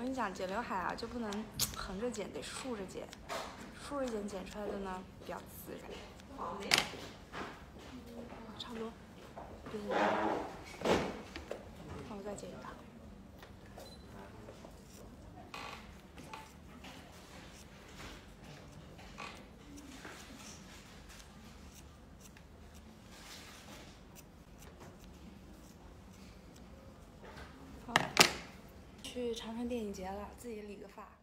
跟你讲，剪刘海啊，就不能横着剪，得竖着剪。竖着剪剪出来的呢比较自然。差不多。那我再剪一把。好，去长春电影节了，自己理个发。